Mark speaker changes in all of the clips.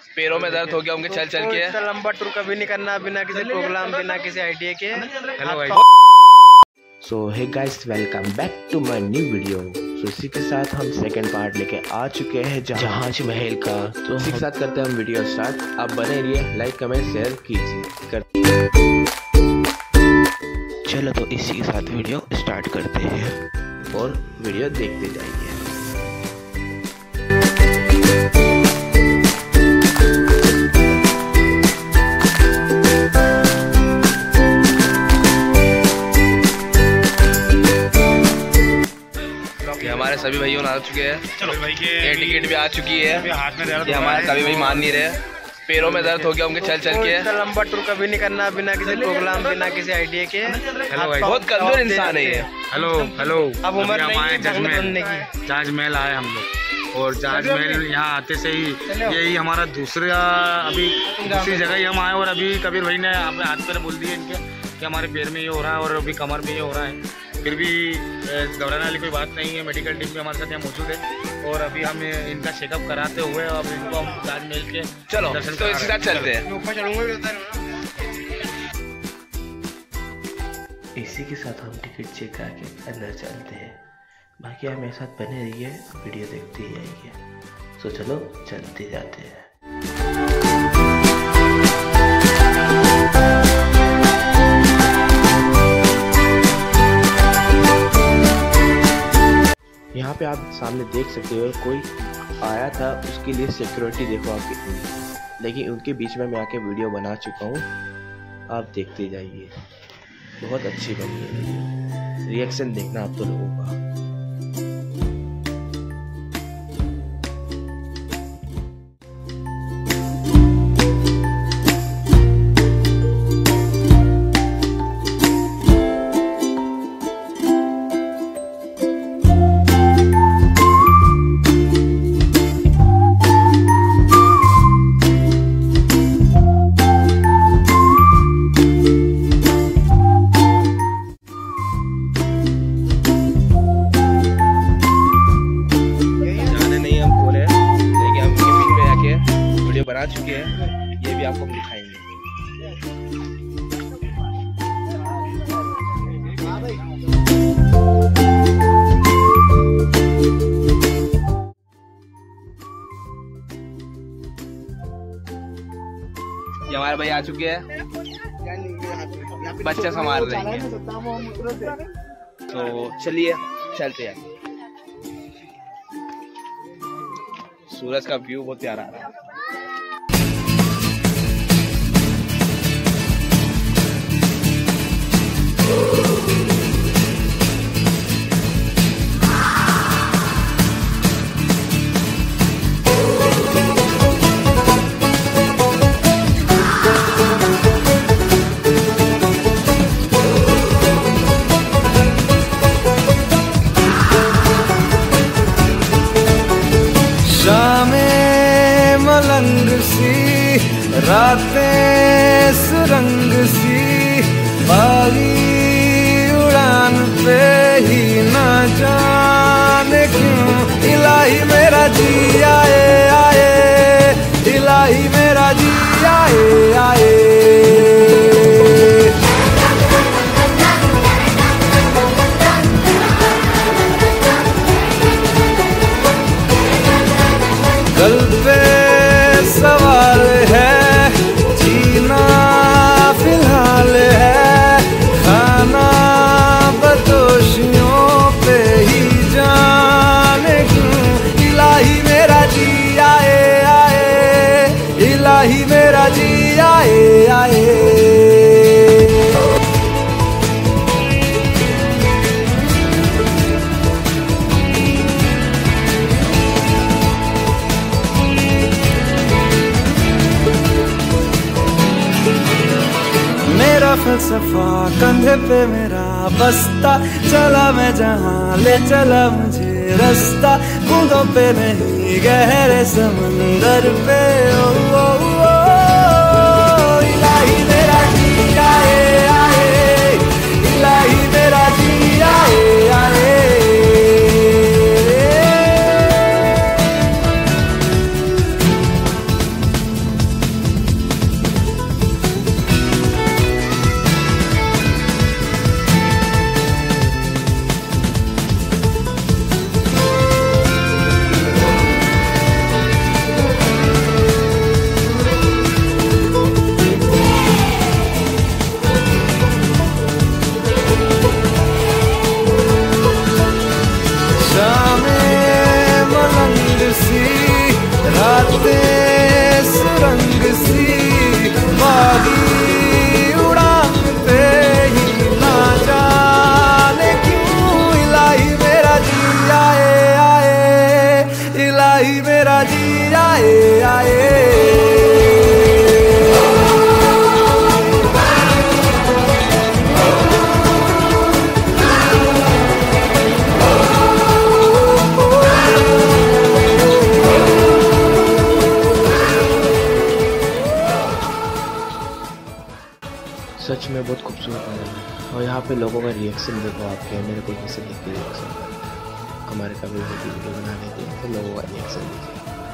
Speaker 1: पैरों में दर्द हो गया उनके चल चल के।
Speaker 2: इतना लंबा टूर कभी नहीं करना बिना किसी प्रोग्राम, बिना किसी आइडिया के।
Speaker 1: Hello guys,
Speaker 3: so hey guys, welcome back to my new video. So इसी के साथ हम सेकंड पार्ट लेके आ चुके हैं जहाज महल का। तो इसी के साथ करते हैं हम वीडियो स्टार्ट। आप बने रहिए, लाइक कमेंट शेयर कीजिए। चलो तो इसी के साथ वीडियो स्टार्ट करते हैं और वीडियो देखते जाइए।
Speaker 1: हमारे सभी भाइयों आ चुके हैं।
Speaker 4: चलो भाई के
Speaker 1: ये टिकट भी आ चुकी है।
Speaker 4: हाथ में दर्द
Speaker 1: ये हमारे सभी भाई मान नहीं रहे, पैरों में दर्द हो गया उनके चल चल के।
Speaker 2: इतना लंबा टूर कभी नहीं करना बिना किसी प्रोग्राम, बिना किसी आइडिया के।
Speaker 4: हेलो भाई,
Speaker 1: बहुत कमजोर इंसान है ये।
Speaker 4: Hello hello.
Speaker 2: अब उम्र नहीं है
Speaker 4: जहाज
Speaker 2: बनने की।
Speaker 4: महल आए हम लोग, और जहाज महल यहाँ आते से ही यही हमारा दूसरी जगह ही हम आए। और अभी कबीर भाई ने अपने हाथ पर बोल दिए इनके कि हमारे पैर में ये हो रहा है और अभी कमर में ये हो रहा है। फिर भी घबराने वाली कोई बात नहीं है। मेडिकल टीम भी हमारे साथ यहाँ मौजूद है और अभी हम इनका चेकअप कराते हुए अब इनको हम जहाज महल के
Speaker 1: चलो
Speaker 4: दर्शन
Speaker 1: तो इसके साथ चलते हैं।
Speaker 3: इसी के साथ हम टिकट चेक करके अंदर चलते हैं। बाकी आप मेरे साथ बने रहिए, वीडियो देखते ही आइए। सो चलो चलते जाते हैं। यहाँ पे आप सामने देख सकते हो कोई आया था, उसके लिए सिक्योरिटी देखो आप कितनी। लेकिन उनके बीच में मैं आके वीडियो बना चुका हूँ, आप देखते जाइए। बहुत अच्छी बनी है वीडियो, रिएक्शन देखना आप तो लोगों का।
Speaker 1: बना चुके हैं, ये भी आपको हम दिखाएंगे। ये हमारे भाई आ चुके हैं, बच्चे संभाल रहे हैं। तो चलिए चलते हैं। सूरज का व्यू बहुत प्यारा आ रहा है।
Speaker 2: शामें मलंग सी, रातें सुरंग सी, बागी उड़ान पे ही ना जाने क्यों इलाही मेरा जी आए आए, इलाही मेरा जी आए आए। कल पे सवाल है, जीना फिलहाल है, खाना बदोशियों पे ही जाने क्यों इलाही मेरा जी आए आए, इलाही मेरा जी आए आए। मेरा फलसफा कंधे पे मेरा बस्ता, चला मैं जहाँ ले चला मुझे रास्ता, बूंदों पे नहीं गहरे समंदर पे। ओ, ओ, ओ, इलाही मेरा जी आए आए, इलाही मेरा जी आए आए। मेरा जी आए आए।
Speaker 3: सच में बहुत खूबसूरत नज़ारा है। और यहाँ पे लोगों का रिएक्शन देखो आप, कैमरे को कैसे देख के रिएक्शन कर रहे हैं। हमारे कभी वीडियो बनाने के तो लोगों का रिएक्शन देखिए।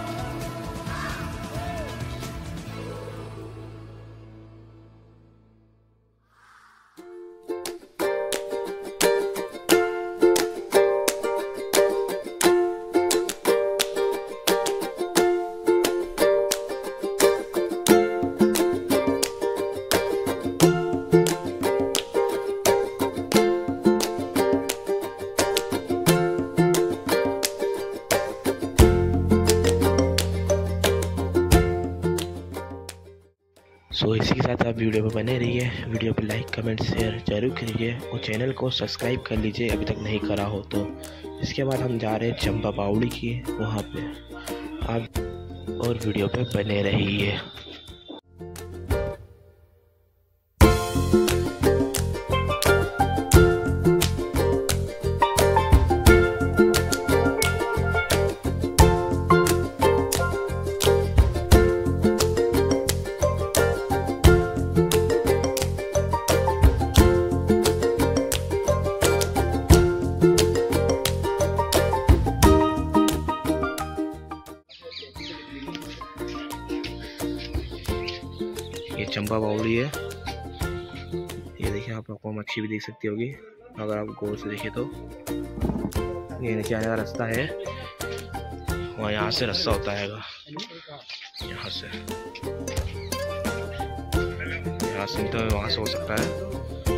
Speaker 3: सो इसी के साथ आप वीडियो पे बने रहिए। वीडियो पे लाइक कमेंट शेयर जरूर करिए और चैनल को सब्सक्राइब कर लीजिए अभी तक नहीं करा हो तो। इसके बाद हम जा रहे हैं चंपा बावड़ी की, वहाँ पे आप और वीडियो पे बने रहिए। ये चंपा बावड़ी है। ये देखिए, आप आपको मच्छी भी देख सकती होगी अगर आप गौर से देखें तो। ये नीचे आने का रास्ता है, वहाँ यहाँ से रास्ता होता है, यहाँ से तो वहाँ से हो सकता है।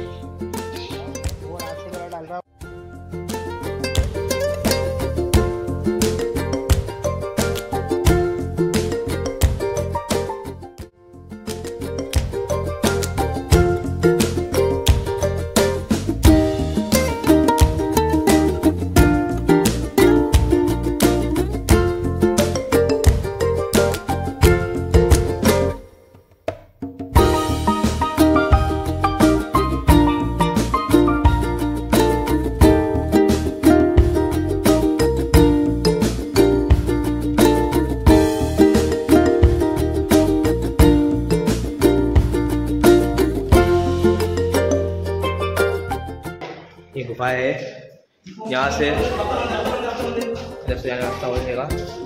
Speaker 3: ये गुफा है, यहाँ से जब से रास्ता हो जाएगा।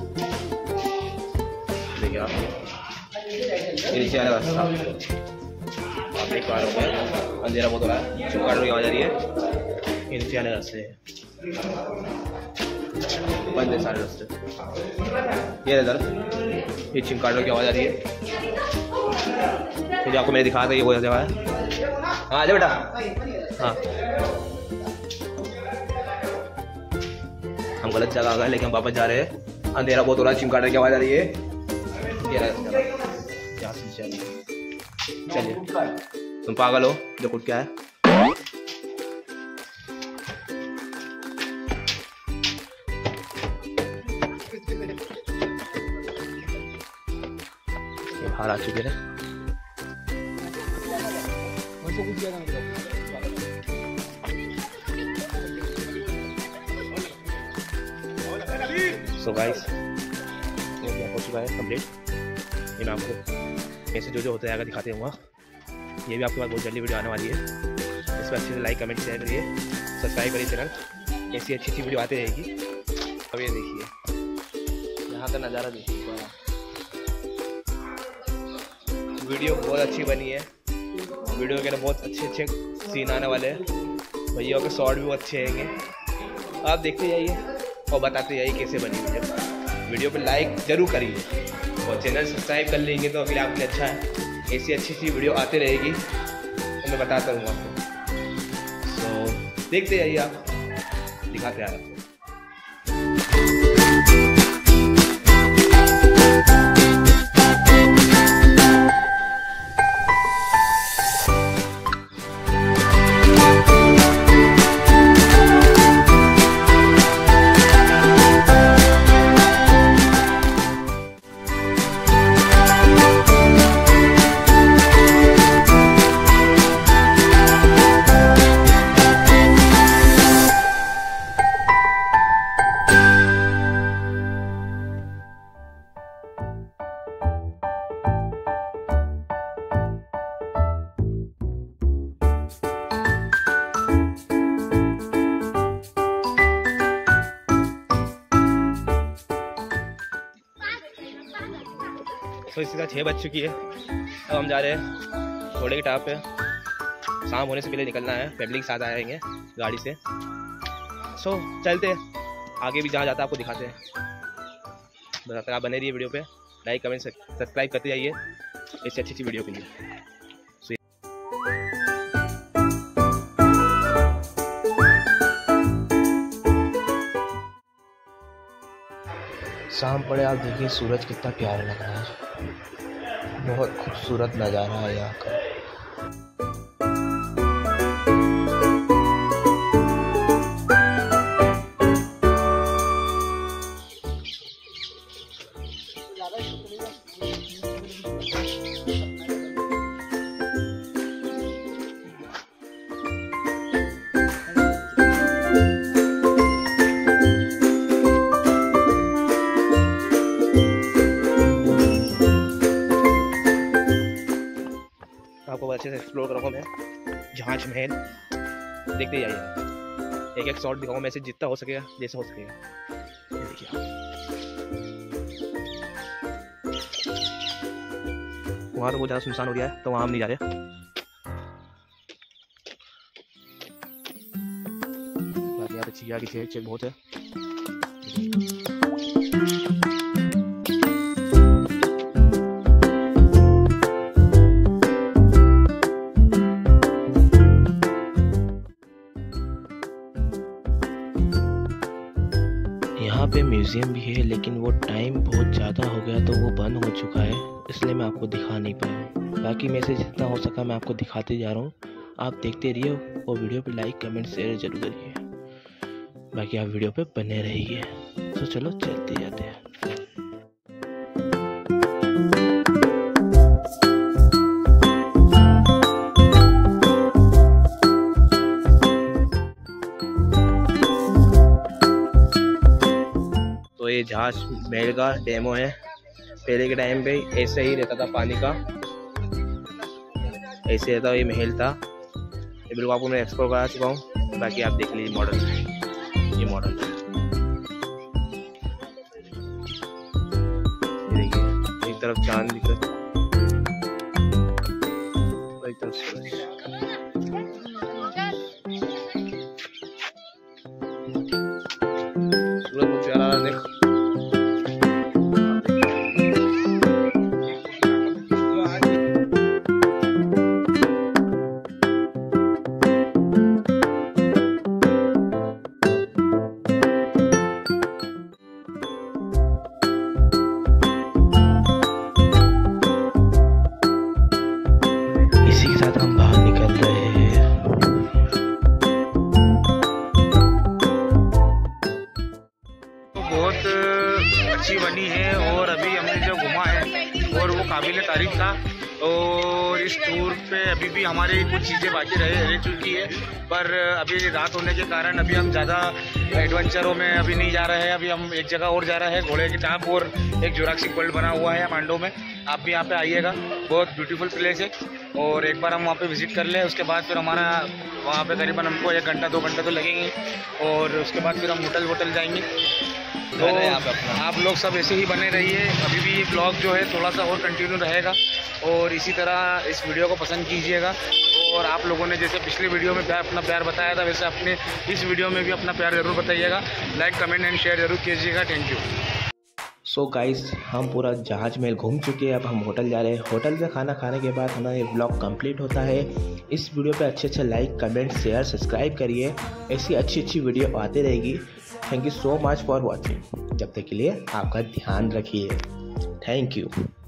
Speaker 3: देखिए आप, ये नीचे आने का रास्ता आप देख पा रहे होंगे। अंधेरा बहुत हो रहा है, चिमकाटों की आवाज़ आ रही है। ये नीचे आने का रास्ते है, बंद है सारे रास्ते। ये इधर ये चिमकाटों की आवाज़ आ रही है। ये जो आपको मैंने दिखाया था ये वो जगह है। हाँ जा बेटा, हाँ हम गलत जगह आ गए लेकिन हम वापस जा रहे हैं। अंधेरा बहुत हो रहा है, चिमकाटे की आवाज़ आ रही है। चलिए, तुम पागल हो जो कुछ क्या है। बाहर आ चुके हैं। सो गाइस, ये हो चुका है कंप्लीट। ये मैं आपको ऐसे जो होता है दिखाते हुआ, ये भी आपके पास बहुत जल्दी वीडियो आने वाली है। इस पर अच्छे से लाइक कमेंट शेयर करिए, सब्सक्राइब करिए चैनल। ऐसी अच्छी वीडियो आती रहेगी। अब ये देखिए यहाँ का नज़ारा देखिए, वीडियो बहुत अच्छी बनी है। वीडियो के अंदर बहुत अच्छे सीन आने वाले हैं। भैया के शॉर्ट भी बहुत अच्छे आएंगे, आप देखते जाइए और बताते जाइए कैसे बनी वीडियो पे लाइक जरूर करिए और चैनल सब्सक्राइब कर लेंगे तो फिर आपके लिए अच्छा है। ऐसी अच्छी वीडियो आती रहेगी तो मैं बताता रहूँगा आपको। सो देखते जाइए आप, दिखाते हैं आपको।
Speaker 1: सो इसी तरह 6 बज चुकी है। अब हम जा रहे हैं घोड़े की टाप पे। शाम होने से पहले निकलना है, फैमिली के साथ आएंगे गाड़ी से। सो चलते हैं, आगे भी जहाँ जाता है आपको दिखाते हैं। बस आप बने रहिए वीडियो पे, लाइक कमेंट सब्सक्राइब करते जाइए ऐसी अच्छी वीडियो के लिए।
Speaker 3: शाम पड़े, आप देखिए सूरज कितना प्यारा लग रहा है, बहुत खूबसूरत नज़ारा है यहाँ का।
Speaker 1: आपको अच्छे से एक्सप्लोर करूँगा मैं जहाज महल, देखते जाइए। एक एक शॉट दिखाऊंगा मैं से, जितना हो सकेगा जैसे हो सकेगा। ये देखिए वहाँ तो बहुत ज़्यादा सुनसान हो गया है, तो वहाँ हम नहीं जा रहे। बाकी यहाँ पे चिड़िया की चेक बहुत है।
Speaker 3: यहाँ पे म्यूज़ियम भी है, लेकिन वो टाइम बहुत ज़्यादा हो गया तो वो बंद हो चुका है, इसलिए मैं आपको दिखा नहीं पाया। बाकी मैं से जितना हो सका मैं आपको दिखाते जा रहा हूँ, आप देखते रहिए और वीडियो पे लाइक कमेंट शेयर जरूर करिए। बाकी आप वीडियो पे बने रहिए। तो चलो चलते जाते हैं।
Speaker 1: तो ये जहाज महल का डेमो है। पहले के टाइम पे ऐसे ही रहता था, पानी का ऐसे रहता, ये महल था। ये बिल्कुल आपको मैं एक्सप्लोर करा चुका हूँ। बाकी आप देख लीजिए मॉडल, ये मॉडल देखिए, एक तरफ चांद दिख रहा है, एक तरफ सूरज। सूरज बहुत प्यारा है, देख।
Speaker 3: इसी के साथ हम बाहर निकल रहे हैं।
Speaker 4: तो बहुत अच्छी बनी है और अभी हमने जो घुमा है और वो काबिल तारीफ था। और इस टूर पे अभी भी हमारी कुछ चीज़ें बाकी रह चुकी है, पर अभी रात होने के कारण अभी हम ज़्यादा एडवेंचरों में अभी नहीं जा रहे हैं। अभी हम एक जगह और जा रहे हैं, घोड़े की टाप, और एक जुरासिक वर्ल्ड बना हुआ है मांडो में। आप भी यहाँ पे आइएगा, बहुत ब्यूटीफुल प्लेस है। और एक बार हम वहाँ पे विजिट कर लें, उसके बाद फिर हमारा वहाँ पे करीबन हमको 1 घंटा 2 घंटे तो लगेंगे, और उसके बाद फिर हम होटल जाएंगे। तो आप लोग सब ऐसे ही बने रहिए। अभी भी ये ब्लॉग जो है थोड़ा सा और कंटिन्यू रहेगा, और इसी तरह इस वीडियो को पसंद कीजिएगा। और आप लोगों ने जैसे पिछले वीडियो में अपना प्यार बताया था, वैसे अपने इस वीडियो में भी अपना प्यार ज़रूर बताइएगा। लाइक कमेंट एंड शेयर ज़रूर कीजिएगा। Thank you.
Speaker 3: सो गाइस, हम पूरा जहाज महल घूम चुके हैं, अब हम होटल जा रहे हैं। होटल में खाना खाने के बाद हमारा ये ब्लॉग कंप्लीट होता है। इस वीडियो पे अच्छे लाइक कमेंट शेयर सब्सक्राइब करिए, ऐसी अच्छी वीडियो आती रहेगी। Thank you so much for watching. जब तक के लिए आपका ध्यान रखिए। Thank you.